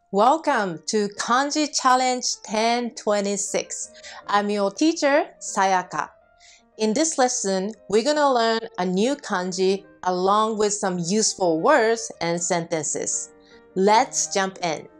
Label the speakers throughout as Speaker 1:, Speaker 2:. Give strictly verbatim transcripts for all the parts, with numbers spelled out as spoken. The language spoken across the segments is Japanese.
Speaker 1: Welcome to Kanji Challenge ten twenty-six. I'm your teacher, Sayaka. In this lesson, we're going to learn a new kanji along with some useful words and sentences. Let's jump in.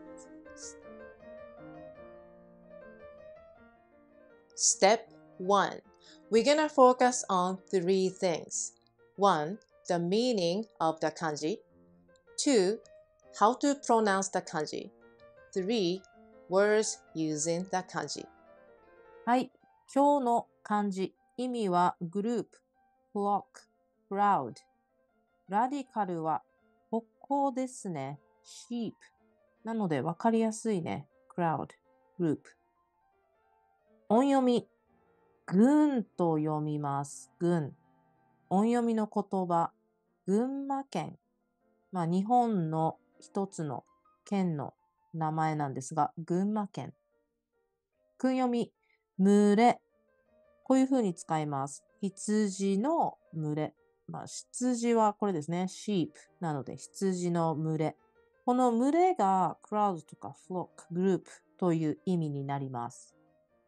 Speaker 1: Step one. We're going to focus on three things. One, the meaning of the kanji. Two, how to pronounce the kanji. Three, words using the kanji.
Speaker 2: はい、今日の漢字、意味はグループ、flock、crowd。ラディカルは歩行ですね、sheep。なので分かりやすいね、crowd、グループ。音読み、軍と読みます、軍。音読みの言葉、群馬県。まあ日本の一つの県の名前なんですが、群馬県。訓読み、群れ。こういう風に使います。羊の群れ。まあ、羊はこれですね。sheep なので羊の群れ。この群れが crowd とか flock、グループという意味になります。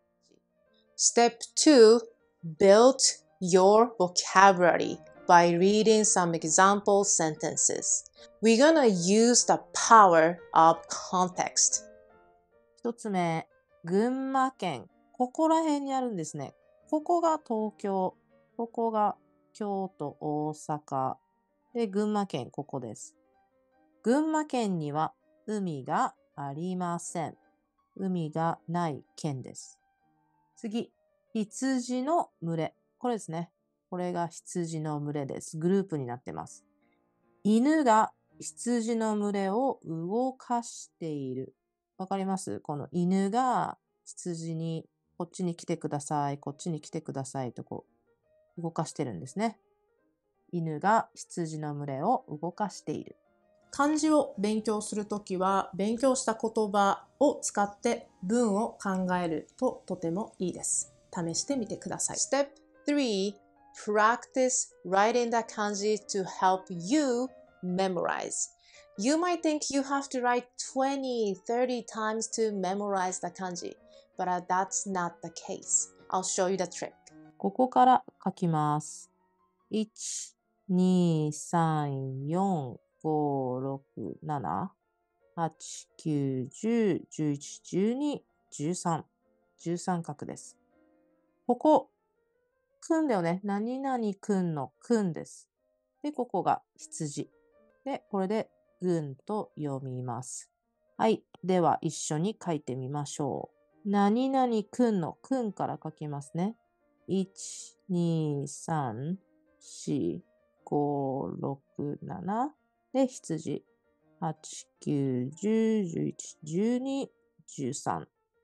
Speaker 1: Step two, build your vocabulary by reading some example sentences. We're gonna use the power of context.
Speaker 2: 一つ目、群馬県。ここら辺にあるんですね。ここが東京。ここが京都、大阪。で、群馬県、ここです。群馬県には海がありません。海がない県です。次、羊の群れ。これですね。これが羊の群れです。グループになってます。犬が羊の群れを動かしている。わかります？この犬が羊にこっちに来てください、こっちに来てくださいとこう動かしてるんですね。犬が羊の群れを動かしている。
Speaker 1: 漢字を勉強するときは、勉強した言葉を使って文を考えるととてもいいです。試してみてください。Step three, practice writing the kanji to help you memorize. You might think you have to write twenty, thirty times to memorize the kanji, but that's not the case. I'll show you the trick.
Speaker 2: ここから書きます。いち、に、さん、よん、ご、ろく、なな、はち、きゅう、じゅう、じゅういち、じゅうに、じゅうさん。じゅうさん画です。ここ、くんだよね。何々くんのくんです。で、ここが羊。で、これで軍と読みます。はい。では、一緒に書いてみましょう。何々くんのくんから書きますね。いち、に、さん、よん、ご、ろく、なな。で、羊。はち、きゅう、じゅう、じゅういち、じゅうに、じゅうさん。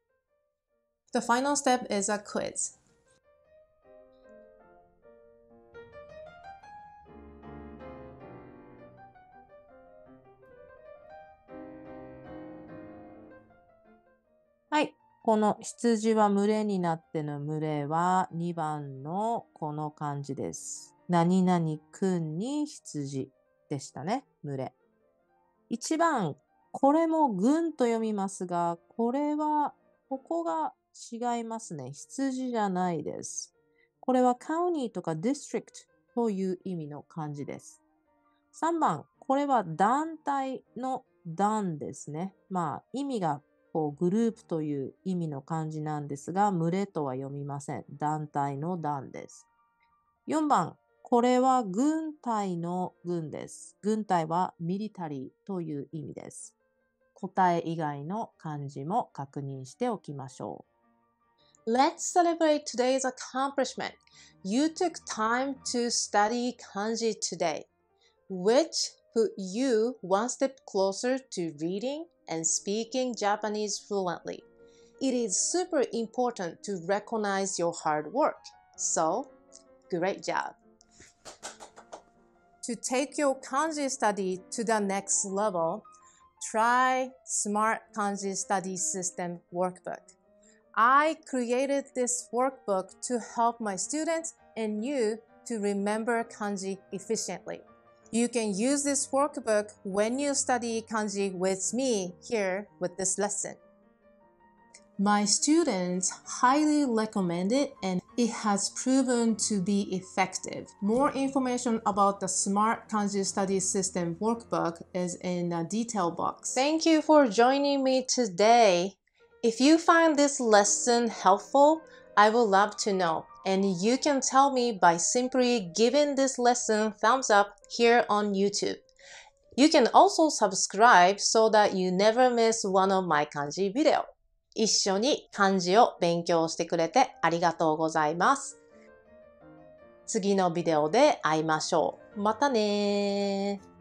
Speaker 1: The final step is a quiz.
Speaker 2: はい。この羊は群れになっての群れはにばんのこの漢字です。何々くんに羊でしたね。群れ。いちばん、これも軍と読みますが、これは、ここが違いますね。羊じゃないです。これは county とか district という意味の漢字です。さんばん、これは団体の団ですね。まあ、意味がこうグループという意味の漢字なんですが、群れとは読みません。団体の団です。よんばん、これは軍隊の軍です。軍隊はミリタリーという意味です。答え以外の漢字も確認しておきましょ
Speaker 1: う。Let's celebrate today's accomplishment. You took time to study kanji today, which put you one step closer to reading and speaking Japanese fluently. It is super important to recognize your hard work. So, great job. To take your kanji study to the next level, try Smart Kanji Study System Workbook. I created this workbook to help my students and you to remember kanji efficiently. You can use this workbook when you study kanji with me here with this lesson. My students highly recommend it and it has proven to be effective. More information about the Smart Kanji Study System workbook is in the detail box. Thank you for joining me today. If you find this lesson helpful, I would love to know. And you can tell me by simply giving this lesson thumbs up here on YouTube. You can also subscribe so that you never miss one of my kanji videos. 一緒に漢字を勉強してくれてありがとうございます。次のビデオで会いましょう。またねー。